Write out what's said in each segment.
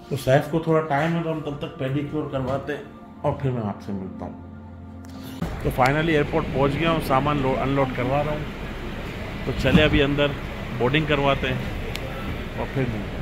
तो सैफ को थोड़ा टाइम है तो हम तब तक पेडिक्योर करवाते हैं और फिर मैं आपसे मिलता हूँ। तो फाइनली एयरपोर्ट पहुँच गया हूँ, सामान अनलोड करवा रहा हूँ। तो चले अभी अंदर बोर्डिंग करवाते हैं और फिर मिलते हैं।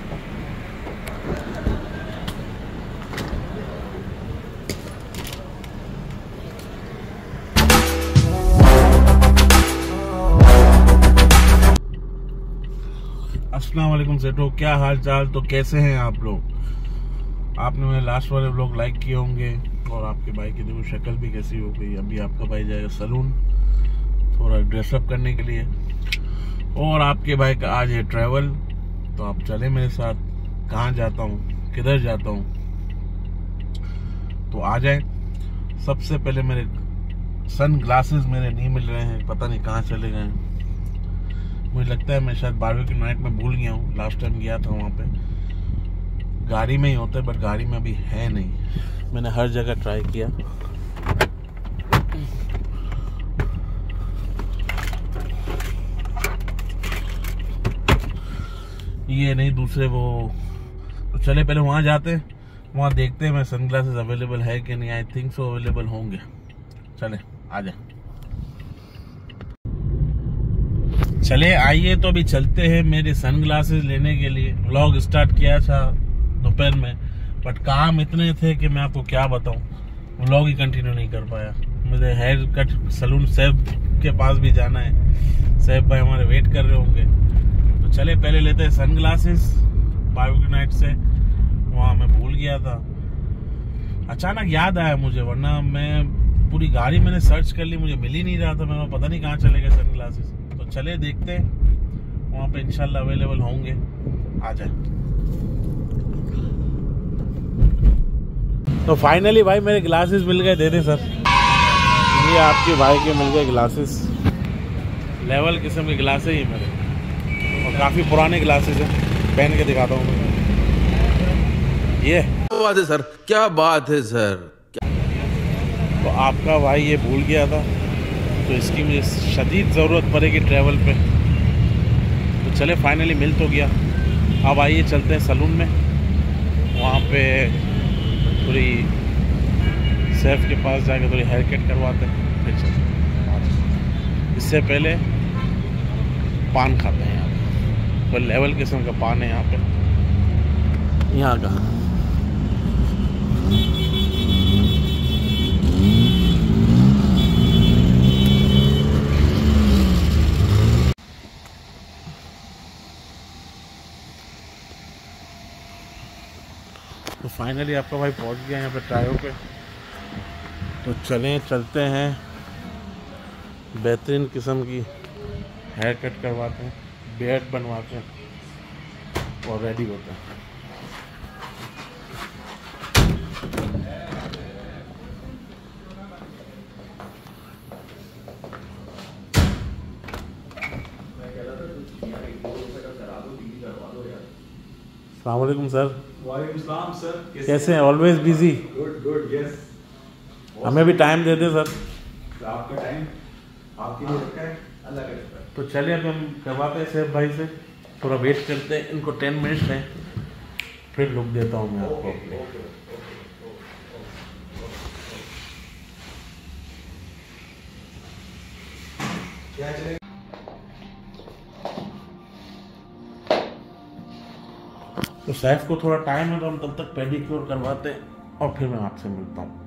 अस्सलाम वालेकुम सेठो, क्या हाल चाल? तो कैसे हैं आप लोग? आपने मेरे लास्ट वाले व्लॉग लाइक किए होंगे और आपके भाई की देखो शक्ल भी कैसी हो गई। अभी आपका भाई जाएगा सलून थोड़ा ड्रेसअप करने के लिए और आपके भाई का आज है ट्रैवल। तो आप चले मेरे साथ, कहाँ जाता हूँ, किधर जाता हूँ, तो आ जाए। सबसे पहले मेरे सन ग्लासेस मेरे नहीं मिल रहे हैं, पता नहीं कहाँ चले गए हैं। मुझे लगता है मैं शायद बारहवीं नाइट में भूल गया हूँ। लास्ट टाइम गया था वहाँ पे, गाड़ी में ही होता है बट गाड़ी में अभी है नहीं। मैंने हर जगह ट्राई किया। ये नहीं, दूसरे वो। तो चले पहले वहाँ जाते हैं, वहाँ देखते हैं मैं सनग्लासेस अवेलेबल है कि नहीं। आई थिंक सो अवेलेबल होंगे। चले आ जाए। चले आइए, तो अभी चलते हैं मेरे सनग्लासेस लेने के लिए। व्लॉग स्टार्ट किया था दोपहर में बट काम इतने थे कि मैं आपको क्या बताऊं, व्लॉग ही कंटिन्यू नहीं कर पाया। मुझे हेयर कट सलून सैफ के पास भी जाना है, सैफ भाई हमारे वेट कर रहे होंगे। तो चले पहले लेते हैं सनग्लासेस। बारहवीं नाइट से वहाँ मैं भूल गया था, अचानक याद आया मुझे, वरना मैं पूरी गाड़ी मैंने सर्च कर ली, मुझे मिल ही नहीं रहा था। मैं पता नहीं कहाँ चले गए सनग्लासेस। तो चले देखते हैं, वहाँ पे इंशाल्लाह अवेलेबल होंगे। आ जाए। तो फाइनली भाई मेरे ग्लासेस मिल गए, दे दे सर। ये आपके भाई के मिल गए ग्लासेस, लेवल किस्म के ग्लासेस ही मेरे, और काफ़ी पुराने ग्लासेस हैं। पहन के दिखाता हूँ मैं। ये क्या बात है सर, क्या बात है सर। तो आपका भाई ये भूल गया था, तो इसकी मुझे शदीद ज़रूरत पड़ेगी ट्रैवल पे। तो चले फाइनली मिल तो गया। अब आइए चलते हैं सलून में, वहाँ पे थोड़ी सैफ के पास जाके थोड़ी हेयर कट करवाते हैं, फिर चलते। इससे पहले पान खाते हैं यहाँ पे, तो लेवल किस्म का पान है यहाँ पे, यहाँ का। तो फाइनली आपका भाई पहुंच गया यहाँ पे टायो पे। तो चलते हैं बेहतरीन किस्म की हेयर कट करवाते हैं, बियर्ड बनवाते हैं और रेडी होते हैं। अस्सलाम वालेकुम सर। वालेकुम सलाम सर, कैसे हैं? Always busy. Good good yes. हमें भी टाइम दे दे सर। आपका टाइम आपके लिए रखा है, अल्लाह का शुक्र। तो चलिए अभी हम करवाते हैं सैफ भाई से, थोड़ा वेट करते हैं। इनको 10 मिनट्स हैं, फिर लुक देता हूँ मैं आपको अपने। क्या चलेगा? तो सैफ को थोड़ा टाइम है तो हम तब तक पेडिक्योर करवाते हैं और फिर मैं आपसे मिलता हूँ।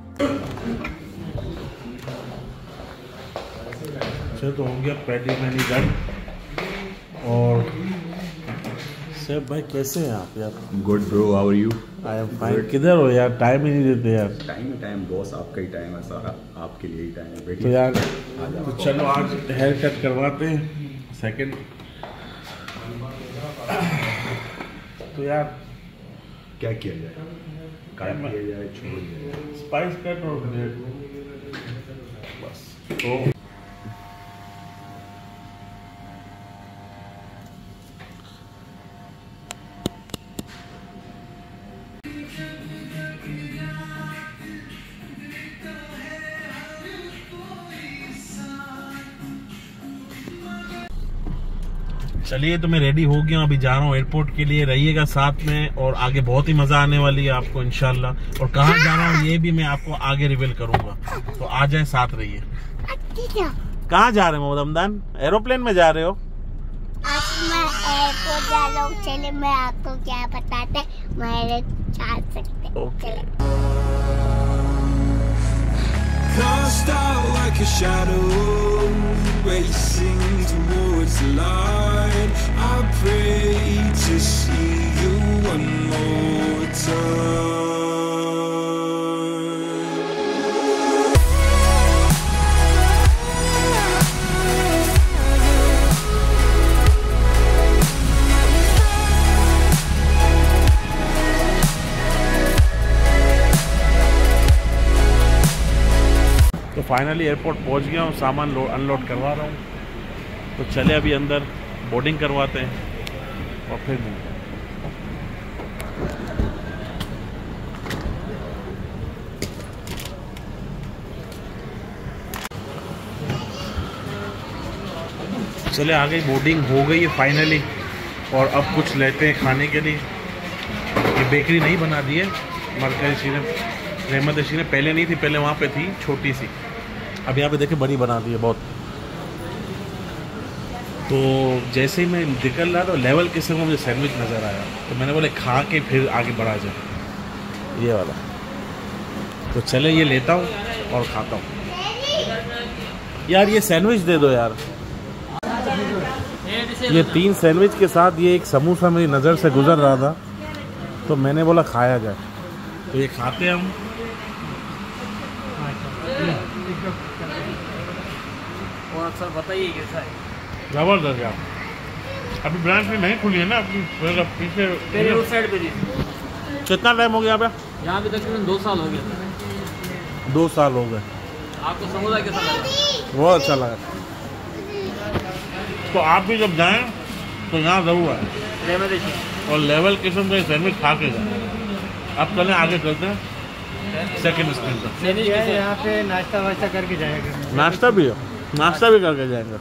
अच्छा, तो हो गया पेडी मैनी डन। और सैफ भाई कैसे हैं आप यार? Good bro, how are you? I am fine. किधर हो यार? टाइम ही नहीं देते यार। टाइम बॉस, आपका ही टाइम है सारा, आपके लिए ही टाइम है। तो बैठिए यार तो चलो आज हेयर कट करवाते हैं सेकंड। तो यार क्या किया जाए, काट किया जाए, छोड़ दिया जाए? स्पाइस कट और ब्लेड बस। तो चलिए तो मैं रेडी हो गया हूँ, अभी जा रहा हूँ एयरपोर्ट के लिए। रहिएगा साथ में और आगे बहुत ही मजा आने वाली है आपको इंशाल्लाह। और कहाँ जा रहा हूँ ये भी मैं आपको आगे रिवील करूंगा, तो आ जाए साथ रहिए। कहाँ जा रहे हो मोहम्मद हमदान? एरोप्लेन में जा रहे हो? आज मैं एयरपोर्ट जा रहा हूँ। चले मैं आपको क्या बताते मेरे जा सकते। Cast out like a shadow, racing towards the light. I pray to see you one more time. तो फाइनली एयरपोर्ट पहुंच गया हूँ, सामान अनलोड करवा रहा हूँ। तो चले अभी अंदर बोर्डिंग करवाते हैं और फिर मिलते हैं। चले आ गई, बोर्डिंग हो गई है फाइनली। और अब कुछ लेते हैं खाने के लिए। ये बेकरी नहीं बना दी है मरकज़ी ने, रहमत ऋषि ने। पहले नहीं थी, पहले वहाँ पे थी छोटी सी, अब यहाँ पे देखे बड़ी बना दी है बहुत। तो जैसे ही मैं निकल रहा तो लेवल किस्म का मुझे सैंडविच नज़र आया, तो मैंने बोले खा के फिर आगे बढ़ा जाए, ये वाला। तो चले ये लेता हूँ और खाता हूँ। यार ये सैंडविच दे दो यार। ये 3 सैंडविच के साथ ये एक समोसा मेरी नज़र से गुजर रहा था, तो मैंने बोला खाया जाए। तो ये खाते हैं हम। और सर बताइए कैसा है? जबरदस्त यार। अभी ब्रांच में नहीं खुली है ना, अभी पीछे पहले उस साइड पे थी। कितना टाइम हो गया यहाँ यहाँ पे तकरीबन 2 साल हो गए। 2 साल हो गए। आपको समोसा कैसा लगा? बहुत अच्छा लगा। तो आप भी जब जाएं तो यहाँ ज़रूर आए और लेवल किस्म का सैंडविच खा के जाए। अब चलें आगे चलते हैं सेकंड स्क्रीन पर। यहाँ पे नाश्ता वाश्ता करके जाएगा। नाश्ता भी हो? नाश्ता भी करके जाएंगे।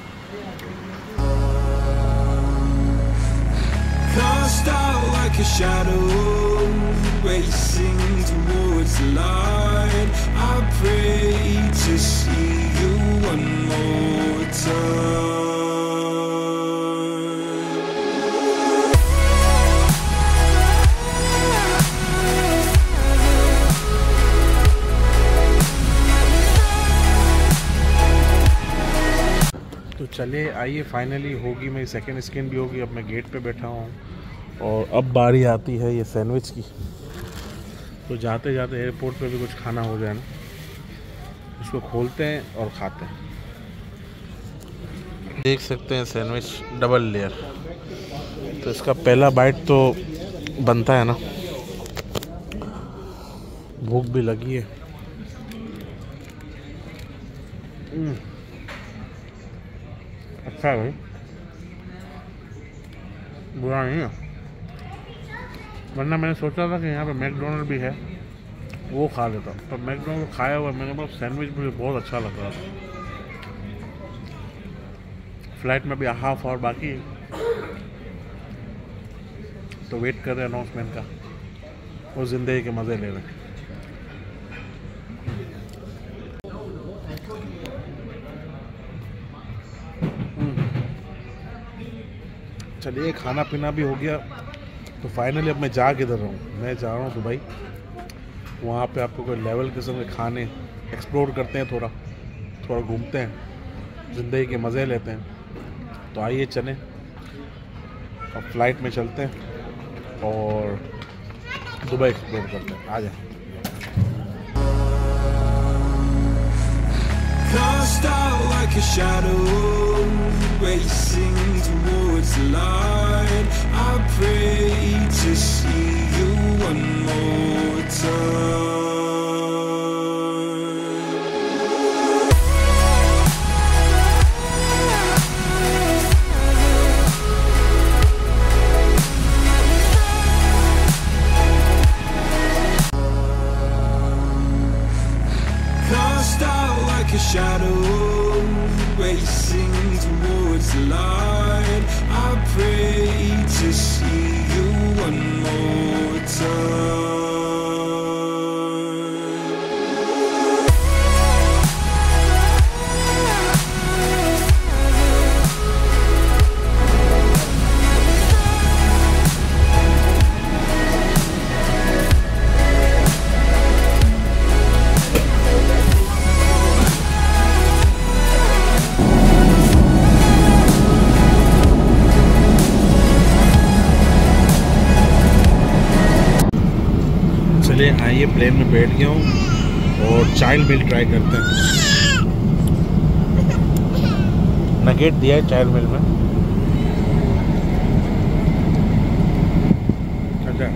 Cast out like a shadow, racing towards the light. I pray to see you one more time. तो चले आइए, फाइनली होगी मेरी सेकंड स्क्रीन भी होगी। अब मैं गेट पे बैठा हूँ और अब बारी आती है ये सैंडविच की। तो जाते जाते एयरपोर्ट पे भी कुछ खाना हो जाए ना, इसको खोलते हैं और खाते हैं। देख सकते हैं सैंडविच डबल लेयर। तो इसका पहला बाइट तो बनता है ना, भूख भी लगी है। अच्छा है भाई, बुरा नहीं है। वरना मैंने सोचा था कि यहाँ पे मैकडोनल्ड भी है, वो खा लेता। पर मैकडोनल्ड खाया हुआ मैंने, बहुत सैंडविच मुझे बहुत अच्छा लग रहा था। फ्लाइट में भी हाफ आवर बाकी है, तो वेट कर रहे हैं अनाउंसमेंट का। वो ज़िंदगी के मज़े ले रहे हैं। चलिए खाना पीना भी हो गया। तो फाइनली अब मैं जा किधर रहा हूँ? मैं जा रहा हूँ दुबई। वहाँ पे आपको कोई लेवल किस्म के खाने एक्सप्लोर करते हैं, थोड़ा घूमते हैं, ज़िंदगी के मज़े लेते हैं। तो आइए चलें, अब फ्लाइट में चलते हैं और दुबई एक्सप्लोर करते हैं। आ जाए। Cast out like a shadow, racing towards the light. I pray to see you one more time. Cast out like a shadow, racing towards the light. I to see you one more time. चलिए आइए plane में बैठ गया हूँ और child मिल try करते हैं। Nugget दिया है चाइल्ड मिल में। अच्छा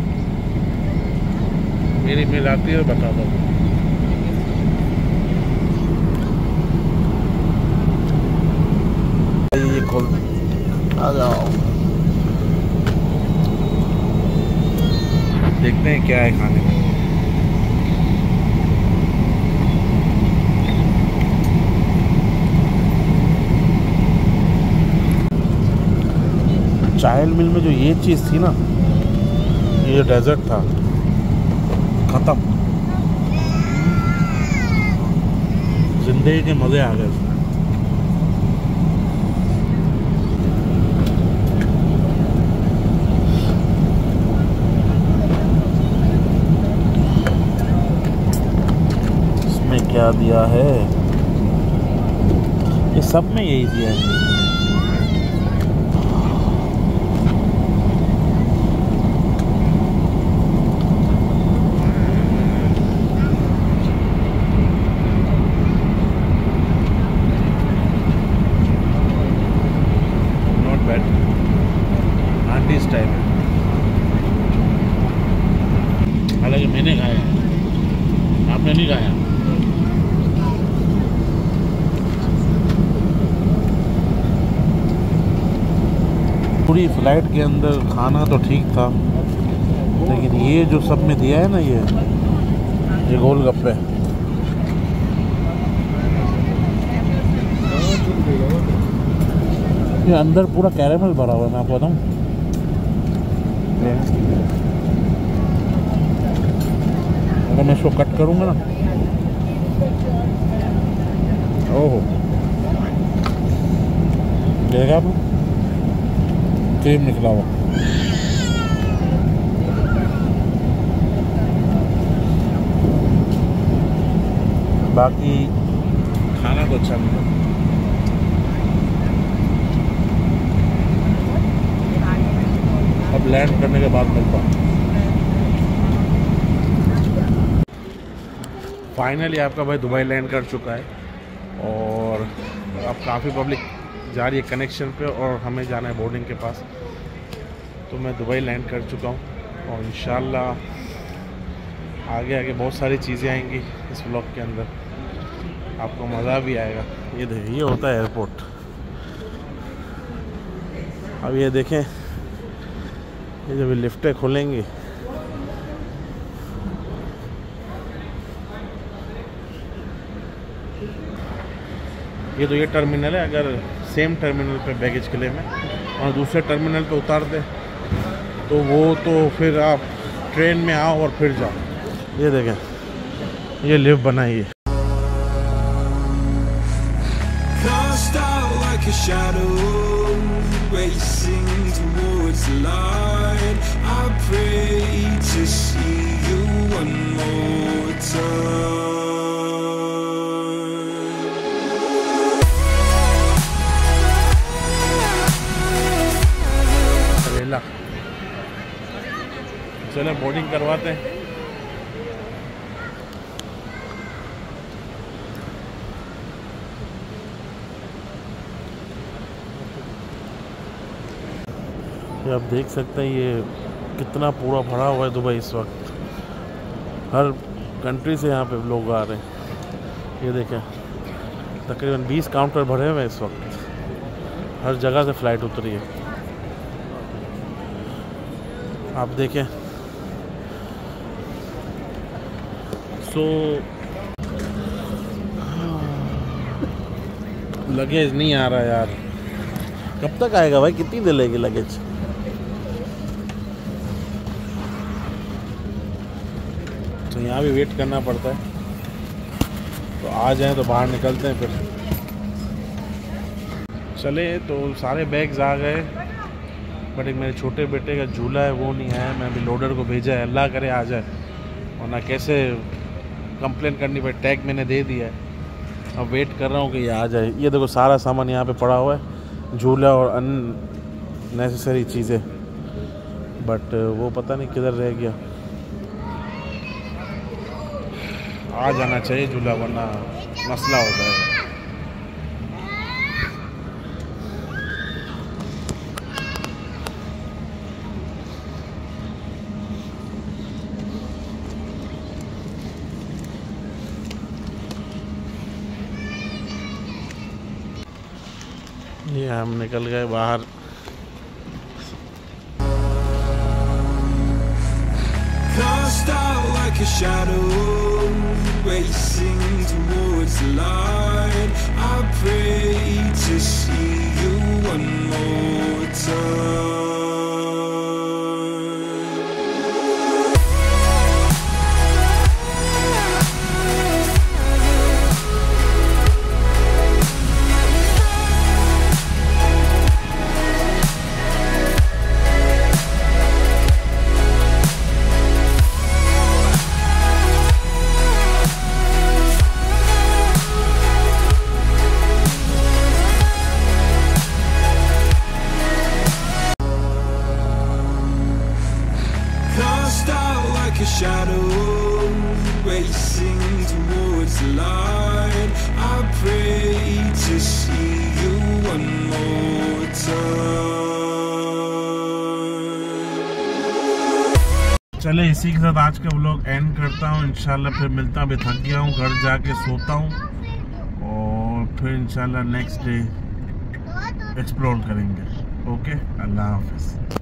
मेरी मिल आती है बता दो। ये खोल आ जाओ, देखते हैं क्या है खाने में। चाइल्ड मिल में जो ये चीज़ थी ना, ये डेजर्ट था, खत्म। जिंदगी के मज़े आ गए। क्या दिया है, ये सब में यही दिया है। Not bad, aunty style. हालांकि मैंने खाया, आपने नहीं खाया। पूरी फ्लाइट के अंदर खाना तो ठीक था, लेकिन ये जो सब में दिया है ना, ये गोलगप्पे, ये अंदर पूरा कैरेमल भरा हुआ है। मैं आपको बताऊं, अगर मैं इसको कट करूंगा ना, ओहो देखा आप, क्रीम निकला हुआ। बाकी खाना तो अच्छा नहीं है। अब लैंड करने के बाद मिलता हूँ। फाइनली आपका भाई दुबई लैंड कर चुका है और अब काफ़ी पब्लिक जा रही है कनेक्शन पे और हमें जाना है बोर्डिंग के पास। तो मैं दुबई लैंड कर चुका हूँ और इंशाल्लाह आगे आगे बहुत सारी चीज़ें आएंगी इस व्लॉग के अंदर, आपको मज़ा भी आएगा। ये देखिए, ये होता है एयरपोर्ट। अब ये देखें, ये जब लिफ्टें खुलेंगी ये तो ये टर्मिनल है। अगर सेम टर्मिनल पे बैगेज के लिए में और दूसरे टर्मिनल पे उतार दे तो वो तो फिर आप ट्रेन में आओ और फिर जाओ। ये देखें, ये लिफ्ट बनाई है। Cast out like a shadow, racing towards the light. I pray to see you one more time. चलो बोर्डिंग करवाते हैं। ये आप देख सकते हैं, ये कितना पूरा भरा हुआ है दुबई इस वक्त। हर कंट्री से यहाँ पे लोग आ रहे हैं। ये देखें, तकरीबन 20 काउंटर भरे हुए हैं इस वक्त। हर जगह से फ़्लाइट उतरी है। आप देखें, लगेज नहीं आ रहा यार। कब तक आएगा भाई, कितनी देर लगेगी लगेज? यहाँ भी वेट करना पड़ता है। तो आ जाएं तो बाहर निकलते हैं फिर। चले तो सारे बैग्स आ गए, बट एक मेरे छोटे बेटे का झूला है वो नहीं आया। मैं अभी लोडर को भेजा है, अल्लाह करे आ जाए, वरना कैसे कंप्लेन करनी पड़े। टैग मैंने दे दिया है, अब वेट कर रहा हूँ कि ये आ जाए। ये देखो सारा सामान यहाँ पे पड़ा हुआ है, झूला और अननेसेसरी चीज़ें, बट वो पता नहीं किधर रह गया। आ जाना चाहिए झूला, वरना मसला होता है। ये हम निकल गए बाहर। Cast out like a shadow, racing towards the light. I pray to see you one more time. A shadow racing towards the light. I pray to see you one more time. चले इसी के साथ आज का vlog and करता हूँ। इंशाल्लाह फिर मिलता हूँ। अभी थक गया हूँ, घर जाके सोता हूँ और फिर इंशाल्लाह नेक्स्ट डे एक्सप्लोर करेंगे। ओके, अल्लाह हाफिज़।